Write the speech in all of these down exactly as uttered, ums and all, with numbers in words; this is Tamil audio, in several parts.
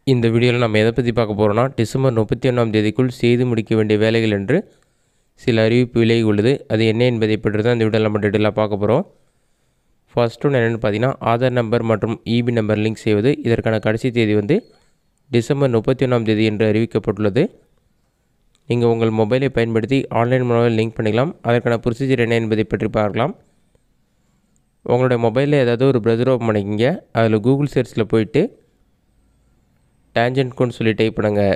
இந்த வீடியோவில் நம்ம எதை பற்றி பார்க்க போகிறோம்னா டிசம்பர் முப்பத்தி ஒன்றாம் தேதிக்குள் செய்து முடிக்க வேண்டிய வேலைகள் என்று சில அறிவிப்பு விலகி உள்ளது. அது என்ன என்பதை பற்றி தான் இந்த வீடியோவில் நம்ம டீட்டெயிலாக பார்க்க போகிறோம். ஃபர்ஸ்ட் ஒன்று என்னென்னு பார்த்தீங்கன்னா ஆதார் நம்பர் மற்றும் இபி நம்பர் லிங்க் செய்வது. இதற்கான கடைசி தேதி வந்து டிசம்பர் முப்பத்தி ஒன்றாம் தேதி என்று அறிவிக்கப்பட்டுள்ளது. நீங்கள் உங்கள் மொபைலை பயன்படுத்தி ஆன்லைன் மூலமாக லிங்க் பண்ணிக்கலாம். அதற்கான ப்ரொசீஜர் என்ன என்பதை பற்றி பார்க்கலாம். உங்களுடைய மொபைலில் ஏதாவது ஒரு ப்ரௌசர் ஓப்பன் பண்ணிக்கிங்க. அதில் கூகுள் சர்ச்சில் போயிட்டு டேஞ்சன்ட் கோட்னு சொல்லி டைப் பண்ணுங்கள்.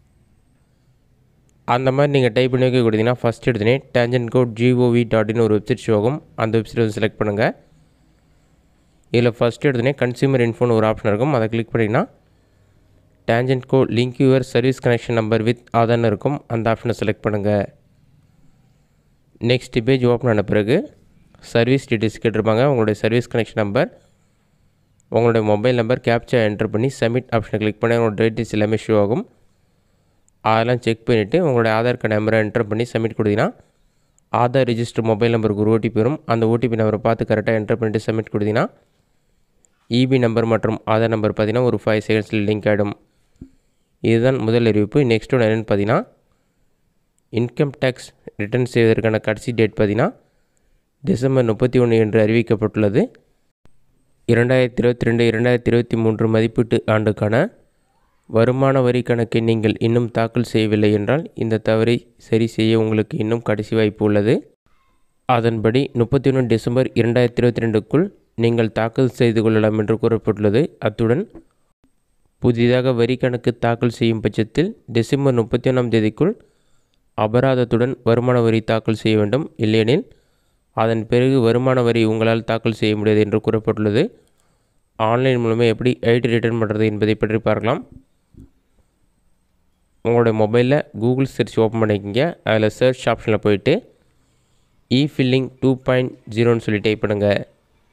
அந்த மாதிரி நீங்கள் டைப் பண்ணி வைக்க கொடுத்தீங்கன்னா ஃபஸ்ட் எடுத்துனே TANGEDCO gov dot in ஒரு வெப்சைட் ஷோ ஆகும். அந்த வெப்சைட் வந்து செலக்ட் பண்ணுங்கள். இதில் ஃபஸ்ட் எடுத்துனே கன்சியூமர் இன்ஃபோன்னு ஒரு ஆப்ஷன் இருக்கும். அதை கிளிக் பண்ணிங்கன்னா TANGEDCO link your service connection number with ஆதார்னு இருக்கும். அந்த ஆப்ஷனை செலக்ட் பண்ணுங்கள். நெக்ஸ்ட் பேஜ் ஓப்பன் ஆன பிறகு சர்வீஸ் டீட்டெயில்ஸ் கேட்டிருப்பாங்க. உங்களுடைய சர்வீஸ் கனெக்ஷன் நம்பர், உங்களுடைய மொபைல் நம்பர் கேப்சா என்டர் பண்ணி சப்மிட் ஆப்ஷனை கிளிக் பண்ணி உங்களோட டீட்டெயில்ஸ் எல்லாமே ஷோ ஆகும். அதெல்லாம் செக் பண்ணிவிட்டு உங்களுடைய ஆதார் கார்டு நம்பரை என்டர் பண்ணி சப்மிட் கொடுத்தீங்கன்னா ஆதார் ரிஜிஸ்டர் மொபைல் நம்பருக்கு ஒரு ஓடிபி வரும். அந்த ஓடிபி நம்பரை பார்த்து கரெக்டாக என்டர் பண்ணிவிட்டு சப்மிட் கொடுத்தீங்கன்னா இபி நம்பர் மற்றும் ஆதார் நம்பர் பார்த்தீங்கன்னா ஒரு ஃபைவ் செகண்ட்ஸில் லிங்க் ஆகிடும். இதுதான் முதல் அறிவிப்பு. நெக்ஸ்ட் ஒன்று என்னென்னு பார்த்தீங்கன்னா இன்கம் டேக்ஸ் ரிட்டர்ன் செய்வதற்கான கடைசி டேட் பார்த்தீங்கன்னா டிசம்பர் முப்பத்தி ஒன்று என்று அறிவிக்கப்பட்டுள்ளது. இரண்டாயிரத்தி இருபத்தி ரெண்டு இரண்டாயிரத்தி இருபத்தி மூன்று மதிப்பீட்டு ஆண்டுக்கான வருமான வரி கணக்கை நீங்கள் இன்னும் தாக்கல் செய்யவில்லை என்றால் இந்த தவறை சரி செய்ய உங்களுக்கு இன்னும் கடைசி வாய்ப்பு உள்ளது. அதன்படி முப்பத்தி ஒன்று டிசம்பர் இரண்டாயிரத்தி இருபத்தி ரெண்டுக்குள் நீங்கள் தாக்கல் செய்து கொள்ளலாம் என்று கூறப்பட்டுள்ளது. அத்துடன் புதிதாக வரி கணக்கு தாக்கல் செய்யும் பட்சத்தில் டிசம்பர் முப்பத்தி ஒன்றாம் தேதிக்குள் அபராதத்துடன் வருமான வரி தாக்கல் செய்ய வேண்டும். இல்லையெனில் அதன் பிறகு வருமான வரி உங்களால் தாக்கல் செய்ய முடியாது என்று கூறப்பட்டுள்ளது. ஆன்லைன் மூலமாக எப்படி ஐடி ரிட்டர்ன் பண்ணுறது என்பதை பற்றி பார்க்கலாம். உங்களுடைய மொபைலில் கூகுள் சர்ச் ஓப்பன் பண்ணிக்கிங்க. அதில் சர்ச் ஆப்ஷனில் போயிட்டு இ ஃபில்லிங் டூ பாயிண்ட் ஜீரோன்னு சொல்லி டைப் பண்ணுங்கள்.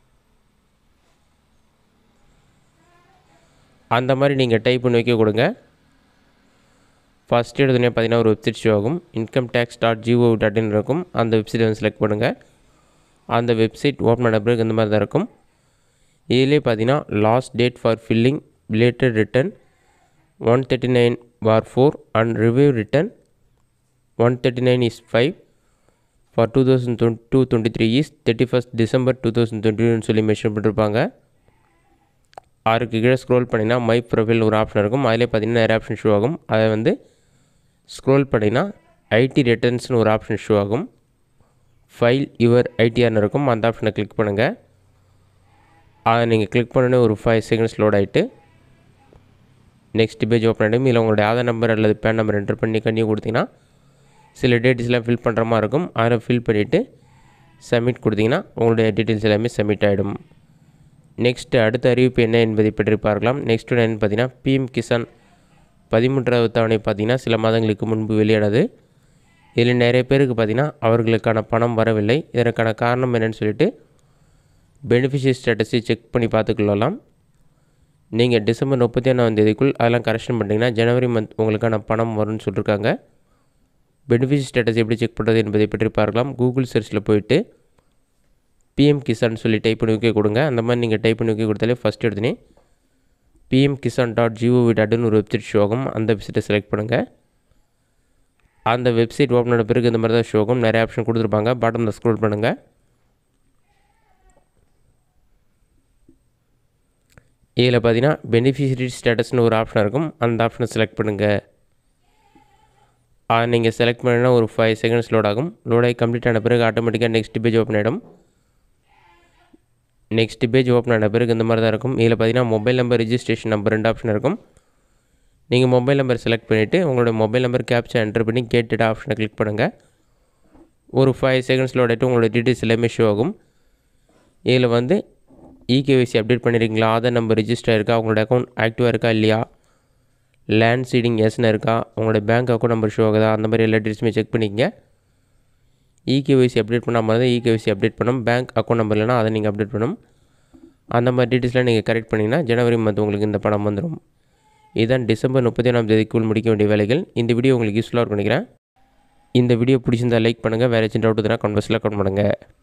அந்த மாதிரி நீங்கள் டைப் பண்ணி வைக்க கொடுங்க. ஃபஸ்ட் எடுத்துனே பார்த்தீங்கன்னா ஒரு வெப்சைட் ஷோ ஆகும். Income tax dot gov dot in இருக்கும். அந்த வெப்சைட் வந்து செலக்ட் பண்ணுங்கள். அந்த வெப்சைட் ஓப்பன் பண்ண பிறகு இந்த மாதிரி தான் இருக்கும். இதிலே பார்த்தீங்கன்னா last date for filling related return one thirty nine bar four and review return one thirty nine is five for two thousand twenty two twenty three is thirty first December two thousand twenty டூன்னு சொல்லி மென்ஷன் பண்ணியிருப்பாங்க. ஆறுக்கு கீழே ஸ்க்ரோல் பண்ணிங்கன்னா மை ப்ரொஃபைல் ஒரு ஆப்ஷன் இருக்கும். அதிலே பார்த்தீங்கன்னா நிறைய ஆப்ஷன் ஷோ ஆகும். அதை வந்து ஸ்க்ரோல் பண்ணிங்கன்னா ஐடி ரிட்டர்ன்ஸ்னு ஒரு ஆப்ஷன் ஷோ ஆகும். ஃபைல் யுவர் ஐடிஆர்னு இருக்கும். அந்த ஆப்ஷனை கிளிக் பண்ணுங்கள். அதை நீங்கள் கிளிக் பண்ணோன்னே ஒரு ஃபைவ் செகண்ட்ஸ் லோட் ஆகிட்டு நெக்ஸ்ட் பேஜ் ஓப்பன் ஆகிடும். இல்லை உங்களுடைய ஆதார் நம்பர் அல்லது பேன் நம்பர் என்டர் பண்ணி கண்டினியூ கொடுத்தீங்கன்னா சில டீட்டெயில்ஸ்லாம் ஃபில் பண்ணுற மாதிரி இருக்கும். அதை ஃபில் பண்ணிவிட்டு சப்மிட் கொடுத்தீங்கன்னா உங்களுடைய டீட்டெயில்ஸ் எல்லாமே சப்மிட் ஆகிடும். நெக்ஸ்ட்டு அடுத்த அறிவிப்பு என்ன என்பதை பற்றி பார்க்கலாம். நெக்ஸ்ட் ஒன்று என்னென்னு பார்த்தீங்கன்னா பிஎம் கிசான் பதிமூன்றாவது தவணை பார்த்திங்கன்னா சில மாதங்களுக்கு முன்பு வெளியானது. இதில் நிறைய பேருக்கு பார்த்திங்கன்னா அவர்களுக்கான பணம் வரவில்லை. இதற்கான காரணம் என்னென்னு சொல்லிட்டு பெனிஃபிஷியரி ஸ்டேட்டஸை செக் பண்ணி பார்த்துக்கொள்ளலாம். நீங்கள் டிசம்பர் முப்பத்தி ஒன்றாம் தேதிக்குள் அதெல்லாம் கரெக்ஷன் பண்ணிட்டீங்கன்னா ஜனவரி மந்த் உங்களுக்கான பணம் வரும்னு சொல்லியிருக்காங்க. பெனிஃபிஷியரி ஸ்டேட்டஸ் எப்படி செக் பண்ணுறது என்பதை பற்றி பார்க்கலாம். கூகுள் சர்ச்சில் போயிட்டு பிஎம் கிசான் சொல்லி டைப் பண்ணி வைக்க கொடுங்க. அந்த மாதிரி நீங்கள் டைப் பண்ணி வைக்க கொடுத்தாலே ஃபஸ்ட் எடுத்துனே PM Kisan dot gov dot in ஒரு வெப்சைட் ஷோ ஆகும். அந்த வெப்சைட்டை செலக்ட் பண்ணுங்கள். அந்த வெப்சைட் ஓப்பன் ஆன பிறகு இந்த மாதிரி தான் ஷோ ஆகும். நிறைய ஆப்ஷன் கொடுத்துருப்பாங்க. பாட்டமில் ஸ்க்ரோல் பண்ணுங்கள். இதில் பார்த்தீங்கன்னா பெனிஃபிஷியரி ஸ்டேட்டஸ்னு ஒரு ஆப்ஷன் இருக்கும். அந்த ஆப்ஷனை செலக்ட் பண்ணுங்கள். அதை நீங்கள் செலக்ட் பண்ணினா ஒரு ஃபைவ் செகண்ட்ஸ் லோட் ஆகும். லோட் ஆகி கம்ப்ளீட் ஆன பிறகு ஆட்டோமேட்டிக்காக நெக்ஸ்ட் பேஜ் ஓப்பன் ஆகிடும். நெக்ஸ்ட் பேஜ் ஓப்பன் ஆன பிறகு இந்த மாதிரி தான் இருக்கும். இதில் பார்த்தீங்கன்னா மொபைல் நம்பர் ரிஜிஸ்ட்ரேஷன் நம்பர் ரெண்டு ஆப்ஷன் இருக்கும். நீங்கள் மொபைல் நம்பர் செலக்ட் பண்ணிவிட்டு உங்களோட மொபைல் நம்பர் கேப்சா என்டர் பண்ணி கேட்டட் ஆப்ஷனை கிளிக் பண்ணுங்கள். ஒரு ஃபைவ் செகண்ட்ஸ் லோட் ஆகிட்டு உங்களோட டீட்டெயில்ஸ் எல்லாமே ஷோ ஆகும். இதில் வந்து இகேஒய்சி அப்டேட் பண்ணியிருக்கீங்களா, ஆதார் நம்பர் ரிஜிஸ்டர் இருக்கா, உங்களோட அக்கௌண்ட் ஆக்டிவாக இருக்கா இல்லையா, லேண்ட் சீடிங் எஸ்ன்னு இருக்கா, உங்களோட பேங்க் அக்கௌண்ட் நம்பர் ஷோ ஆகுதா, அந்த மாதிரி எல்லா டீட்டெயில்ஸுமே செக் பண்ணிக்கங்க. இகேஒய்சி அப்டேட் பண்ணாமல் தான் இகேஒய்சி அப்டேட் பண்ணணும். பேங்க் அக்கௌண்ட் நம்பர் இல்லைனா அதை நீங்கள் அப்டேட் பண்ணணும். அந்த மாதிரி டீட்டெயில்ஸ்லாம் நீங்கள் கரெக்ட் பண்ணிங்கன்னா ஜனவரி மந்த் உங்களுக்கு இந்த பணம் வந்துடும். இதுதான் டிசம்பர் முப்பத்தி ஒன்றாம் தேதிக்குள் முடிக்க வேண்டிய வேலைகள். இந்த வீடியோ உங்களுக்கு யூஸ்ஃபுல்லாக இருக்கும் நினைக்கிறேன். இந்த வீடியோ பிடிச்சிருந்தால் லைக் பண்ணுங்கள். வேறு ஏதாச்சும் டவுட் இருந்தால் கமெண்ட் பாக்ஸில் கமெண்ட் பண்ணுங்கள்.